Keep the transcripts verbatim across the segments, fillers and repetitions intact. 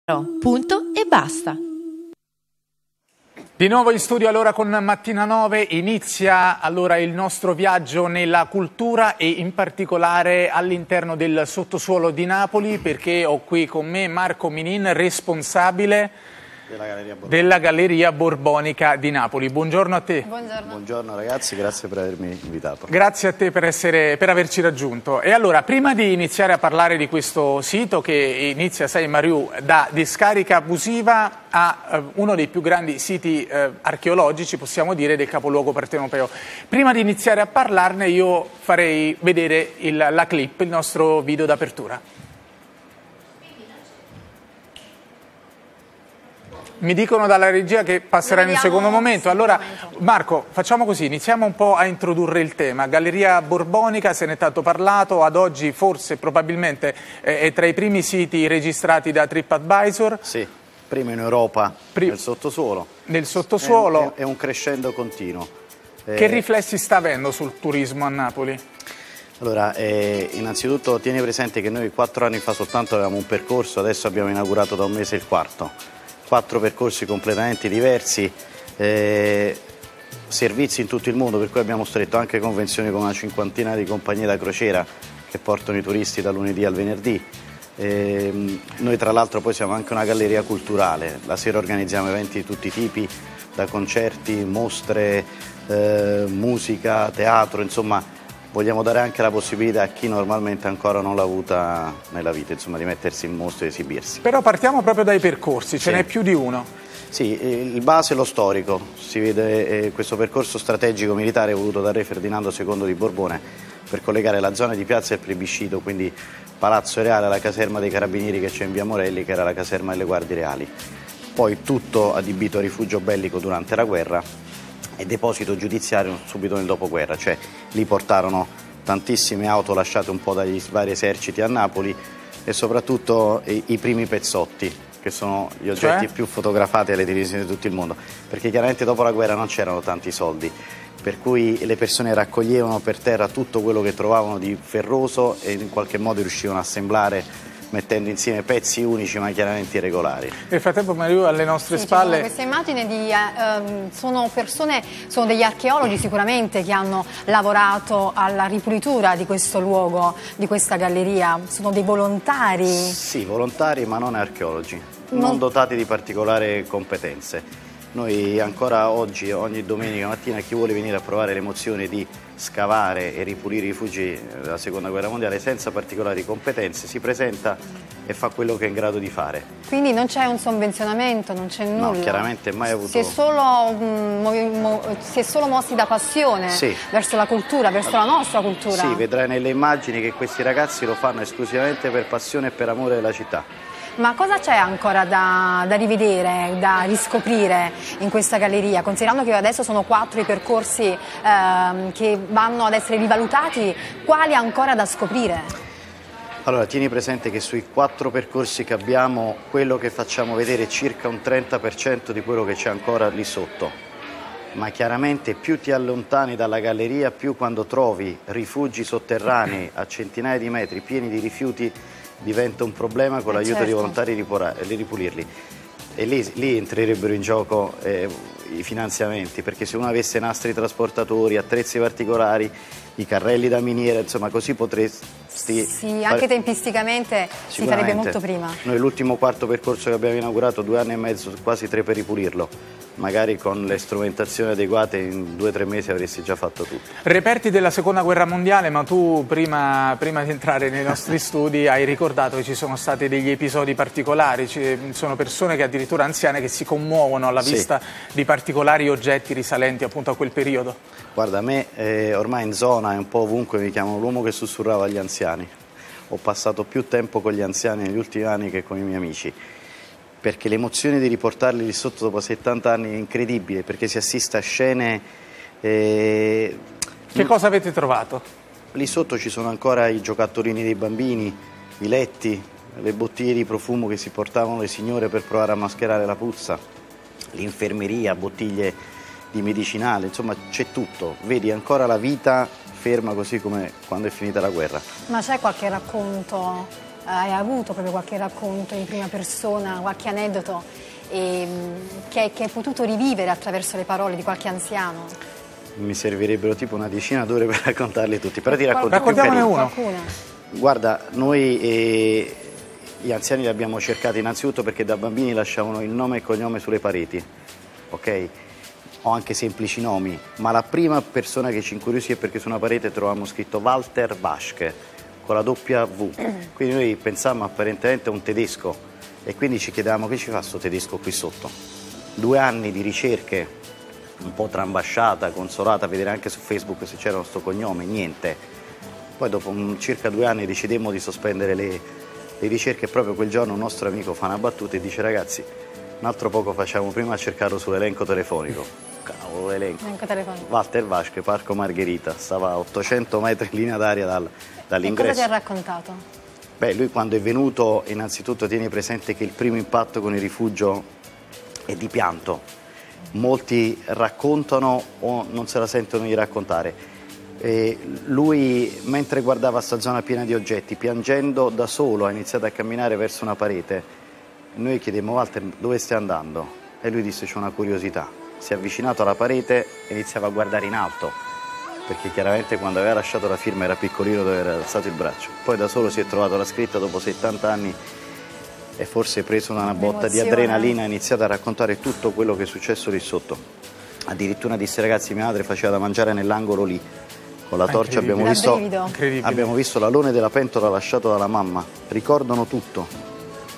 Punto e basta. Di nuovo in studio allora con Mattina nove, inizia allora il nostro viaggio nella cultura e in particolare all'interno del sottosuolo di Napoli, perché ho qui con me Marco Minin, responsabile della Galleria Borbonica, della Galleria Borbonica di Napoli. Buongiorno a te. Buongiorno. Buongiorno ragazzi, grazie per avermi invitato. Grazie a te per, essere, per averci raggiunto. E allora, prima di iniziare a parlare di questo sito che inizia, sai Mariù, da discarica abusiva a eh, uno dei più grandi siti eh, archeologici, possiamo dire, del capoluogo partenopeo. Prima di iniziare a parlarne io farei vedere il, la clip, il nostro video d'apertura. Mi dicono dalla regia che passerà in un secondo momento. Allora, Marco, facciamo così, iniziamo un po' a introdurre il tema. Galleria Borbonica, se ne è tanto parlato, ad oggi forse probabilmente è tra i primi siti registrati da TripAdvisor. Sì, primo in Europa, Pri nel sottosuolo. Nel sottosuolo. È un, è un crescendo continuo. Che eh... riflessi sta avendo sul turismo a Napoli? Allora, eh, innanzitutto tieni presente che noi quattro anni fa soltanto avevamo un percorso, adesso abbiamo inaugurato da un mese il quarto. Quattro percorsi completamente diversi, eh, servizi in tutto il mondo, per cui abbiamo stretto anche convenzioni con una cinquantina di compagnie da crociera che portano i turisti dal lunedì al venerdì. Eh, noi tra l'altro poi siamo anche una galleria culturale, la sera organizziamo eventi di tutti i tipi, da concerti, mostre, eh, musica, teatro, insomma vogliamo dare anche la possibilità a chi normalmente ancora non l'ha avuta nella vita, insomma, di mettersi in mostra e esibirsi. Però partiamo proprio dai percorsi, ce n'è più di uno. Sì, il base è lo storico, si vede eh, questo percorso strategico militare voluto da re Ferdinando secondo di Borbone per collegare la zona di Piazza del Plebiscito, quindi Palazzo Reale, alla caserma dei Carabinieri che c'è in via Morelli, che era la caserma delle Guardie Reali. Poi tutto adibito a rifugio bellico durante la guerra e deposito giudiziario subito nel dopoguerra, cioè lì portarono tantissime auto lasciate un po' dagli vari eserciti a Napoli e soprattutto i, i primi pezzotti, che sono gli oggetti cioè? più fotografati alle televisioni di tutto il mondo, perché chiaramente dopo la guerra non c'erano tanti soldi, per cui le persone raccoglievano per terra tutto quello che trovavano di ferroso e in qualche modo riuscivano a assemblare mettendo insieme pezzi unici ma chiaramente irregolari. Nel frattempo Mariù alle nostre sì, spalle... Questa immagine di, eh, sono persone, sono degli archeologi sicuramente che hanno lavorato alla ripulitura di questo luogo, di questa galleria, sono dei volontari? Sì, volontari ma non archeologi, non, non dotati di particolari competenze. Noi ancora oggi, ogni domenica mattina, chi vuole venire a provare l'emozione di scavare e ripulire i rifugi della seconda guerra mondiale senza particolari competenze si presenta e fa quello che è in grado di fare. Quindi non c'è un sovvenzionamento, non c'è nulla? No, chiaramente mai avuto... Si è solo, um, mo si è solo mossi da passione sì. verso la cultura, verso la nostra cultura? Sì, vedrai nelle immagini che questi ragazzi lo fanno esclusivamente per passione e per amore della città. Ma cosa c'è ancora da, da rivedere, da riscoprire in questa galleria? Considerando che adesso sono quattro i percorsi ehm, che vanno ad essere rivalutati, quali ancora da scoprire? Allora, tieni presente che sui quattro percorsi che abbiamo, quello che facciamo vedere è circa un trenta per cento di quello che c'è ancora lì sotto. Ma chiaramente più ti allontani dalla galleria, più quando trovi rifugi sotterranei a centinaia di metri pieni di rifiuti diventa un problema con l'aiuto certo. di volontari di ripulirli. E lì, lì entrerebbero in gioco eh, i finanziamenti, perché se uno avesse nastri trasportatori, attrezzi particolari, i carrelli da miniera, insomma così potresti... Sì, anche tempisticamente si farebbe molto prima. Noi l'ultimo quarto percorso che abbiamo inaugurato, due anni e mezzo, quasi tre per ripulirlo. Magari con le strumentazioni adeguate in due o tre mesi avresti già fatto tutto. Reperti della seconda guerra mondiale, ma tu prima, prima di entrare nei nostri studi hai ricordato che ci sono stati degli episodi particolari, ci sono persone che addirittura anziane che si commuovono alla vista sì. di particolari oggetti risalenti appunto a quel periodo. Guarda, a me eh, ormai in zona e un po' ovunque mi chiamano l'uomo che sussurrava agli anziani. Ho passato più tempo con gli anziani negli ultimi anni che con i miei amici, perché l'emozione di riportarli lì sotto dopo settanta anni è incredibile, perché si assiste a scene... Eh... Che cosa avete trovato? Lì sotto ci sono ancora i giocattolini dei bambini, i letti, le bottiglie di profumo che si portavano le signore per provare a mascherare la puzza, l'infermeria, bottiglie di medicinale, insomma c'è tutto. Vedi ancora la vita ferma così come quando è finita la guerra. Ma c'è qualche racconto hai avuto proprio qualche racconto in prima persona, qualche aneddoto e, che, che hai potuto rivivere attraverso le parole di qualche anziano? Mi servirebbero tipo una decina d'ore per raccontarli tutti, però ti racconto più Raccontiamone carini. uno. Qualcuno? Guarda, noi eh, gli anziani li abbiamo cercati innanzitutto perché da bambini lasciavano il nome e cognome sulle pareti, ok? O anche semplici nomi, ma la prima persona che ci incuriosì è perché su una parete trovavamo scritto Walter Waschke con la doppia V, quindi noi pensammo apparentemente a un tedesco e quindi ci chiedevamo che ci fa sto tedesco qui sotto. Due anni di ricerche, un po' trambasciata, consolata, a vedere anche su Facebook se c'era sto cognome, niente. Poi dopo un, circa due anni decidemmo di sospendere le, le ricerche e proprio quel giorno un nostro amico fa una battuta e dice: ragazzi, un altro poco facciamo prima a cercarlo sull'elenco telefonico. Cavolo, l'elenco. Walter Waschke, Parco Margherita, stava a ottocento metri in linea d'aria dal, dall'ingresso. E cosa ti ha raccontato? Beh, lui quando è venuto, innanzitutto tieni presente che il primo impatto con il rifugio è di pianto. Molti raccontano o non se la sentono di raccontare. E lui, mentre guardava sta zona piena di oggetti, piangendo da solo, ha iniziato a camminare verso una parete. Noi chiedemmo: Walter, dove stai andando? E lui disse: c'è una curiosità. Si è avvicinato alla parete e iniziava a guardare in alto, perché chiaramente quando aveva lasciato la firma era piccolino dove era alzato il braccio. Poi da solo si è trovato la scritta dopo settanta anni e forse preso una botta di adrenalina ha iniziato a raccontare tutto quello che è successo lì sotto. Addirittura disse: ragazzi, mia madre faceva da mangiare nell'angolo lì, con la torcia abbiamo visto, abbiamo visto l'alone della pentola lasciato dalla mamma, ricordano tutto.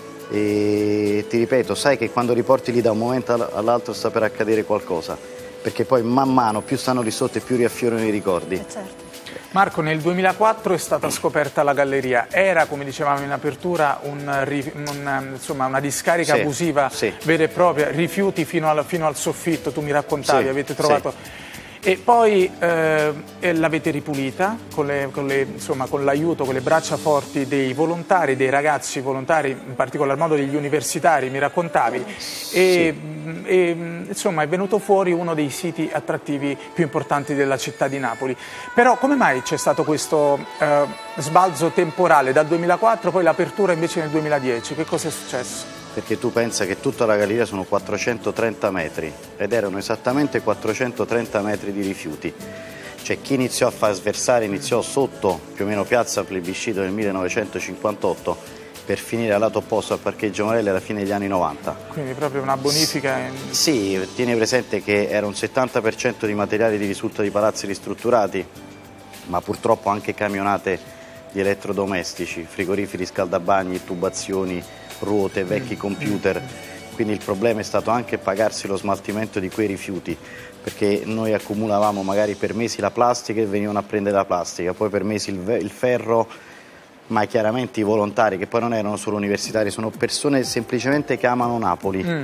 E ti ripeto, sai che quando riporti lì da un momento all'altro sta per accadere qualcosa, perché poi man mano più stanno lì sotto e più riaffiorano i ricordi. Eh certo. Marco, nel duemilaquattro è stata scoperta la galleria, era, come dicevamo in apertura, un, un, insomma, una discarica sì, abusiva sì. vera e propria, rifiuti fino al, fino al soffitto, tu mi raccontavi, sì, avete trovato... Sì. E poi eh, l'avete ripulita con, le, con, le, insomma, con l'aiuto, con le braccia forti dei volontari, dei ragazzi volontari, in particolar modo degli universitari, mi raccontavi, sì. e, e insomma è venuto fuori uno dei siti attrattivi più importanti della città di Napoli. Però come mai c'è stato questo eh, sbalzo temporale dal duemilaquattro, poi l'apertura invece nel duemiladieci? Che cosa è successo? Perché tu pensa che tutta la galleria sono quattrocentotrenta metri ed erano esattamente quattrocentotrenta metri di rifiuti. Cioè chi iniziò a far sversare iniziò sotto più o meno piazza Plebiscito nel millenovecentocinquantotto per finire al lato opposto al parcheggio Morelli alla fine degli anni novanta. Quindi proprio una bonifica? In... Sì, tieni presente che era un settanta per cento di materiali di risulta di palazzi ristrutturati, ma purtroppo anche camionate di elettrodomestici, frigoriferi, scaldabagni, tubazioni, ruote, vecchi computer, quindi il problema è stato anche pagarsi lo smaltimento di quei rifiuti, perché noi accumulavamo magari per mesi la plastica e venivano a prendere la plastica, poi per mesi il, il ferro, ma chiaramente i volontari, che poi non erano solo universitari, sono persone semplicemente che amano Napoli, mm.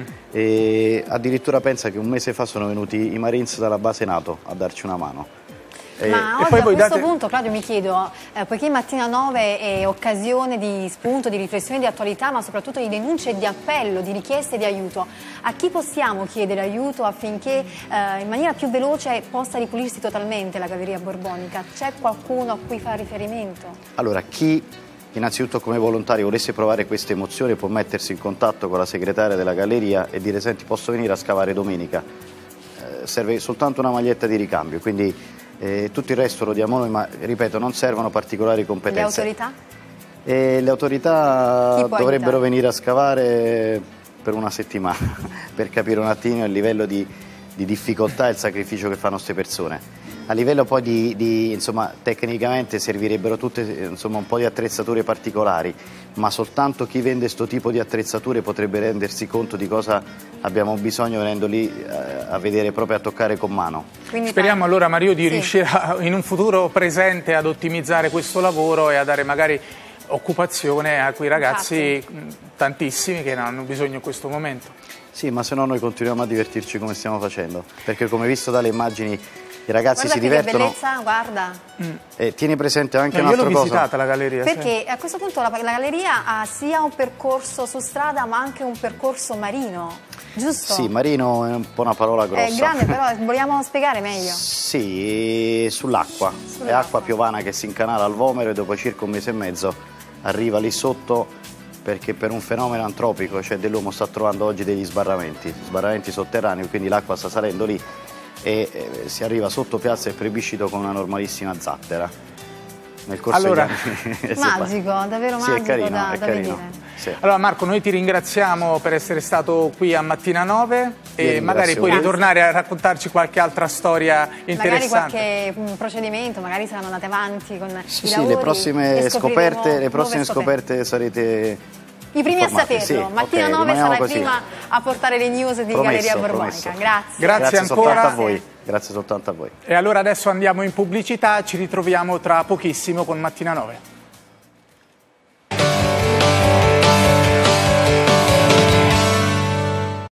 e addirittura pensa che un mese fa sono venuti i Marines dalla base NATO a darci una mano. Ma e oggi poi a voi questo date... punto, Claudio, mi chiedo, eh, poiché Mattina nove è occasione di spunto, di riflessione, di attualità, ma soprattutto di denunce e di appello, di richieste di aiuto, a chi possiamo chiedere aiuto affinché eh, in maniera più veloce possa ripulirsi totalmente la galleria borbonica? C'è qualcuno a cui fare riferimento? Allora, chi innanzitutto come volontario volesse provare questa emozione può mettersi in contatto con la segretaria della galleria e dire: senti, posso venire a scavare domenica? Eh, serve soltanto una maglietta di ricambio, quindi Eh, tutto il resto lo diamo noi, ma ripeto, non servono particolari competenze. Le autorità? E le autorità dovrebbero aiutare? venire a scavare per una settimana per capire un attimo il livello di, di difficoltà e il sacrificio che fanno queste persone. A livello poi di, di insomma, tecnicamente servirebbero tutte, insomma, un po' di attrezzature particolari, ma soltanto chi vende questo tipo di attrezzature potrebbe rendersi conto di cosa abbiamo bisogno venendo lì eh, a vedere, proprio a toccare con mano. Quindi speriamo allora, Mario, di sì. riuscire a, in un futuro presente ad ottimizzare questo lavoro e a dare magari occupazione a quei ragazzi, infatti, tantissimi che ne hanno bisogno in questo momento. Sì, ma se no noi continuiamo a divertirci come stiamo facendo, perché come visto dalle immagini i ragazzi guarda si divertono. Che bellezza, guarda. Mm. E tieni presente anche no, un'altra cosa. Io l'ho visitata la galleria. Perché sì. a questo punto la, la galleria ha sia un percorso su strada ma anche un percorso marino, giusto? Sì, marino è un po' una parola grossa. È grande, però vogliamo spiegare meglio. Sì, sull'acqua. Sull è acqua piovana che si incanala al Vomero e dopo circa un mese e mezzo arriva lì sotto perché per un fenomeno antropico, cioè dell'uomo, sta trovando oggi degli sbarramenti, sbarramenti sotterranei, quindi l'acqua sta salendo lì e eh, si arriva sotto Piazza del Plebiscito con una normalissima zattera. Nel corso allora, degli anni. Magico, davvero magico, sì, è carino, da, è da carino. vedere. Sì. Allora Marco, noi ti ringraziamo per essere stato qui a Mattina nove e magari puoi ritornare a raccontarci qualche altra storia interessante. Magari qualche procedimento, magari saranno andate avanti con sì, i sì, lavori. le prossime scoperte, le prossime scoperte sarete i primi informati. a saperlo. Sì, Mattina okay, nove sarà il così. prima a portare le news di promesso, Galleria Borbonica. Promesso. Grazie. Grazie, Grazie ancora. soltanto a voi. Grazie soltanto a voi. E allora adesso andiamo in pubblicità, ci ritroviamo tra pochissimo con Mattina nove.